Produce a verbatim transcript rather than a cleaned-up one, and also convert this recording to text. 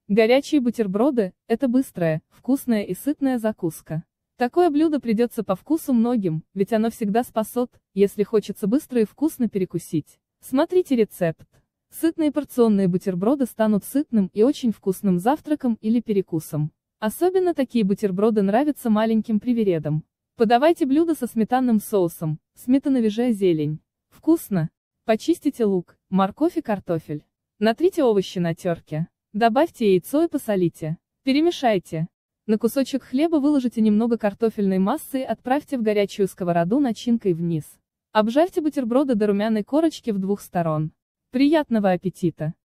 Горячие бутерброды – это быстрая, вкусная и сытная закуска. Такое блюдо придется по вкусу многим, ведь оно всегда спасет, если хочется быстро и вкусно перекусить. Смотрите рецепт. Сытные порционные бутерброды станут сытным и очень вкусным завтраком или перекусом. Особенно такие бутерброды нравятся маленьким привередам. Подавайте блюдо со сметанным соусом, сметановижая зелень. Вкусно! Почистите лук, морковь и картофель. Натрите овощи на терке. Добавьте яйцо и посолите. Перемешайте. На кусочек хлеба выложите немного картофельной массы и отправьте в горячую сковороду начинкой вниз. Обжарьте бутерброды до румяной корочки в двух сторон. Приятного аппетита!